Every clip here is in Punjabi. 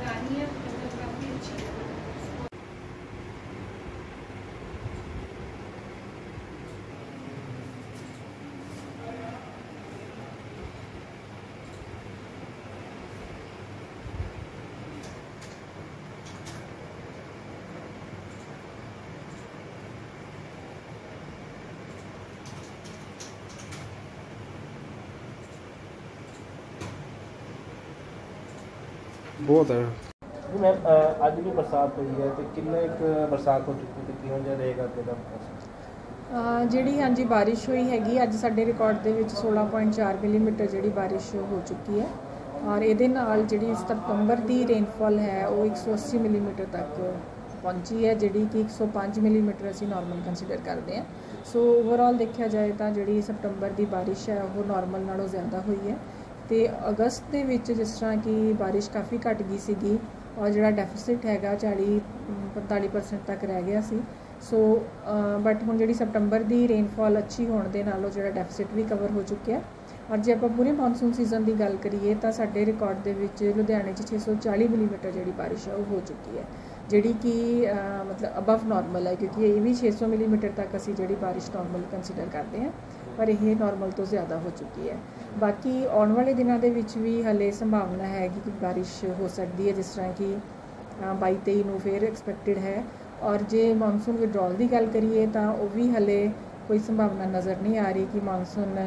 निगरानी है मतलब काफ़ी अच्छी है। बहुत है जी मैम, अज भी बरसात हुई है तो किन्ने बरसात हो चुकी है किहों जिहा रहेगा अगे दा मौसम? ਜਿਹੜੀ ਹਾਂਜੀ ਬਾਰਿਸ਼ ਹੋਈ ਹੈਗੀ ਅੱਜ ਸਾਡੇ ਰਿਕਾਰਡ ਦੇ ਵਿੱਚ 16.4 ਮਿਲੀਮੀਟਰ ਜਿਹੜੀ ਬਾਰਿਸ਼ ਹੋ ਚੁੱਕੀ ਹੈ ਔਰ ਇਹਦੇ ਨਾਲ ਜਿਹੜੀ ਸਤੰਬਰ ਦੀ ਰੇਨਫਾਲ ਹੈ ਉਹ 180 ਮਿਲੀਮੀਟਰ ਤੱਕ ਪਹੁੰਚੀ ਹੈ, ਜਿਹੜੀ ਕਿ 105 ਮਿਲੀਮੀਟਰ ਅਸੀਂ ਨਾਰਮਲ ਕੰਸੀਡਰ ਕਰਦੇ ਹਾਂ। ਸੋ ਓਵਰਆਲ ਦੇਖਿਆ ਜਾਏ ਤਾਂ ਜਿਹੜੀ ਸਤੰਬਰ ਦੀ ਬਾਰਿਸ਼ ਹੈ ਉਹ ਨਾਰਮਲ ਨਾਲੋਂ ਜ਼ਿਆਦਾ ਹੋਈ ਹੈ ਤੇ ਅਗਸਤ ਦੇ ਵਿੱਚ ਜਿਸ ਤਰ੍ਹਾਂ ਕਿ ਬਾਰਿਸ਼ ਕਾਫੀ ਘਟ ਗਈ ਸੀਗੀ ਔਰ ਜਿਹੜਾ ਡੈਫਿਸਿਟ ਹੈਗਾ 40-45% ਤੱਕ ਰਹਿ ਗਿਆ ਸੀ। ਸੋ ਬਟ ਹੁਣ ਜਿਹੜੀ ਸਤੰਬਰ ਦੀ ਰੇਨਫਾਲ ਅੱਛੀ ਹੋਣ ਦੇ ਨਾਲੋਂ ਜਿਹੜਾ ਡੈਫਿਸਿਟ ਵੀ ਕਵਰ ਹੋ ਚੁੱਕਿਆ। ਔਰ ਜੇ ਆਪਾਂ ਪੂਰੇ ਮੌਨਸੂਨ ਸੀਜ਼ਨ ਦੀ ਗੱਲ ਕਰੀਏ ਤਾਂ ਸਾਡੇ ਰਿਕਾਰਡ ਦੇ ਵਿੱਚ ਲੁਧਿਆਣੇ 'ਚ 640 ਮਿਲੀਮੀਟਰ ਜਿਹੜੀ ਬਾਰਿਸ਼ ਹੈ ਉਹ ਹੋ ਚੁੱਕੀ ਹੈ, ਜਿਹੜੀ ਕਿ ਮਤਲਬ ਅਬਵ ਨਾਰਮਲ ਹੈ ਕਿਉਂਕਿ ਇਹ ਵੀ 600 ਮਿਲੀਮੀਟਰ ਤੱਕ ਅਸੀਂ ਜਿਹੜੀ ਬਾਰਿਸ਼ ਨਾਰਮਲ ਕੰਸੀਡਰ ਕਰਦੇ ਹਾਂ, ਪਰ ਇਹ ਨਾਰਮਲ ਤੋਂ ਜ਼ਿਆਦਾ ਹੋ ਚੁੱਕੀ ਹੈ। ਬਾਕੀ ਆਉਣ ਵਾਲੇ ਦਿਨਾਂ ਦੇ ਵਿੱਚ ਵੀ ਹਲੇ ਸੰਭਾਵਨਾ ਹੈਗੀ ਕਿ ਬਾਰਿਸ਼ ਹੋ ਸਕਦੀ ਹੈ, ਜਿਸ ਤਰ੍ਹਾਂ ਕਿ 22-23 ਨੂੰ ਫਿਰ ਐਕਸਪੈਕਟਡ ਹੈ। ਔਰ ਜੇ ਮਾਨਸੂਨ ਵਿਡਰੋਲ ਦੀ ਗੱਲ ਕਰੀਏ ਤਾਂ ਉਹ ਵੀ ਹਲੇ ਕੋਈ ਸੰਭਾਵਨਾ ਨਜ਼ਰ ਨਹੀਂ ਆ ਰਹੀ ਕਿ ਮਾਨਸੂਨ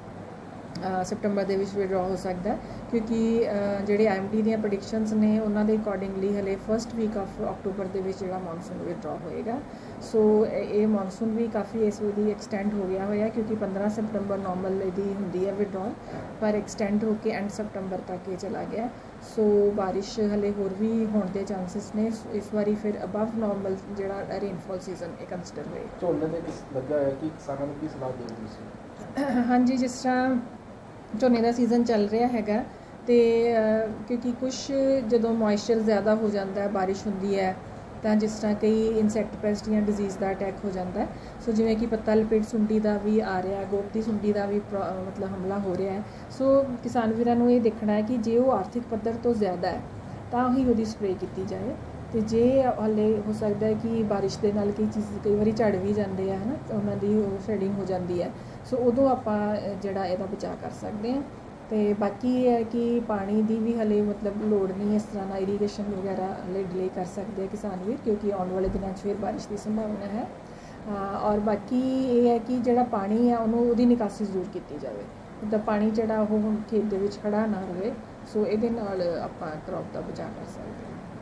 ਸੈਪਟੰਬਰ ਦੇ ਵਿੱਚ ਵਿਡਰੋ ਹੋ ਸਕਦਾ, ਕਿਉਂਕਿ ਜਿਹੜੇ IMD ਦੀਆਂ ਪ੍ਰੈਡਿਕਸ਼ਨਸ ਨੇ ਉਹਨਾਂ ਦੇ ਅਕੋਰਡਿੰਗਲੀ ਹਲੇ ਫਸਟ ਵੀਕ ਆਫ ਅਕਤੂਬਰ ਦੇ ਵਿੱਚ ਜਿਹੜਾ ਮਾਨਸੂਨ ਵਿਡਰੋ ਹੋਏਗਾ। ਸੋ ਇਹ ਮਾਨਸੂਨ ਵੀ ਕਾਫੀ ਇਸ ਵੇਲੇ ਐਕਸਟੈਂਡ ਹੋ ਗਿਆ ਹੋਇਆ ਕਿਉਂਕਿ 15 ਸਤੰਬਰ ਨਾਰਮਲ ਇਹਦੀ ਹੁੰਦੀ ਹੈ ਵਿਡਰੋਲ, ਪਰ ਐਕਸਟੈਂਡ ਹੋ ਕੇ ਐਂਡ ਸਤੰਬਰ ਤੱਕ ਇਹ ਚਲਾ ਗਿਆ। ਸੋ ਬਾਰਿਸ਼ ਹਲੇ ਹੋਰ ਵੀ ਹੋਣ ਦੇ ਚਾਂਸਿਸ ਨੇ, ਇਸ ਵਾਰੀ ਫਿਰ ਅਬਵ ਨਾਰਮਲ ਜਿਹੜਾ ਰੇਨਫਾਲ ਸੀਜ਼ਨ ਇਹ ਕੰਸੀਡਰ ਹੋਏਗਾ। ਝੋਨੇ ਦੇ ਕਿਸ ਲੱਗਾ ਹੈ ਕਿ ਕਿਸਾਨਾਂ ਨੂੰ ਕੀ ਸਲਾਹ ਦੇਣੀ ਤੁਸੀਂ? ਹਾਂਜੀ, ਜਿਸ ਤਰ੍ਹਾਂ ਝੋਨੇ ਦਾ ਸੀਜ਼ਨ ਚੱਲ ਰਿਹਾ ਹੈਗਾ ਅਤੇ ਕਿਉਂਕਿ ਕੁਛ ਜਦੋਂ ਮੋਇਸਚਰ ਜ਼ਿਆਦਾ ਹੋ ਜਾਂਦਾ ਬਾਰਿਸ਼ ਹੁੰਦੀ ਹੈ ਤਾਂ ਜਿਸ ਤਰ੍ਹਾਂ ਕਈ ਇਨਸੈਕਟ ਪੈਸਟ ਜਾਂ ਡਿਜ਼ੀਜ਼ ਦਾ ਅਟੈਕ ਹੋ ਜਾਂਦਾ। ਸੋ ਜਿਵੇਂ ਕਿ ਪੱਤਾ ਲਪੇਟ ਸੁੰਡੀ ਦਾ ਵੀ ਆ ਰਿਹਾ, ਗੋਪ ਦੀ ਸੁੰਡੀ ਦਾ ਵੀ ਮਤਲਬ ਹਮਲਾ ਹੋ ਰਿਹਾ ਹੈ। ਸੋ ਕਿਸਾਨ ਵੀਰਾਂ ਨੂੰ ਇਹ ਦੇਖਣਾ ਹੈ ਕਿ ਜੇ ਉਹ ਆਰਥਿਕ ਪੱਧਰ ਤੋਂ ਜ਼ਿਆਦਾ ਹੈ ਤਾਂ ਹੀ ਉਹਦੀ ਸਪਰੇਅ ਕੀਤੀ ਜਾਏ, ਅਤੇ ਜੇ ਹਾਲੇ ਹੋ ਸਕਦਾ ਹੈ ਕਿ ਬਾਰਿਸ਼ ਦੇ ਨਾਲ ਕਈ ਵਾਰੀ ਝੜ ਵੀ ਜਾਂਦੇ ਆ ਹੈ ਨਾ, ਉਹਨਾਂ ਦੀ ਸ਼ੈਡਿੰਗ ਹੋ ਜਾਂਦੀ ਹੈ। ਸੋ ਉਦੋਂ ਆਪਾਂ ਜਿਹੜਾ ਇਹਦਾ ਬਚਾਅ ਕਰ ਸਕਦੇ ਹਾਂ। ਅਤੇ ਬਾਕੀ ਇਹ ਹੈ ਕਿ ਪਾਣੀ ਦੀ ਵੀ ਹਲੇ ਮਤਲਬ ਲੋੜ ਨਹੀਂ, ਇਸ ਤਰ੍ਹਾਂ ਨਾਲ ਇਰੀਗੇਸ਼ਨ ਵਗੈਰਾ ਹਲੇ ਡਿਲੇ ਕਰ ਸਕਦੇ ਆ ਕਿਸਾਨ ਵੀਰ, ਕਿਉਂਕਿ ਆਉਣ ਵਾਲੇ ਦਿਨਾਂ 'ਚ ਫਿਰ ਬਾਰਿਸ਼ ਦੀ ਸੰਭਾਵਨਾ ਹੈ। ਔਰ ਬਾਕੀ ਇਹ ਹੈ ਕਿ ਜਿਹੜਾ ਪਾਣੀ ਹੈ ਉਹਦੀ ਨਿਕਾਸੀ ਜ਼ਰੂਰ ਕੀਤੀ ਜਾਵੇ, ਮਤਲਬ ਪਾਣੀ ਜਿਹੜਾ ਉਹ ਹੁਣ ਖੇਤ ਦੇ ਵਿੱਚ ਖੜ੍ਹਾ ਨਾ ਰਹੇ। ਸੋ ਇਹਦੇ ਨਾਲ ਆਪਾਂ ਕ੍ਰੌਪ ਦਾ ਬਚਾਅ ਕਰ ਸਕਦੇ ਹਾਂ।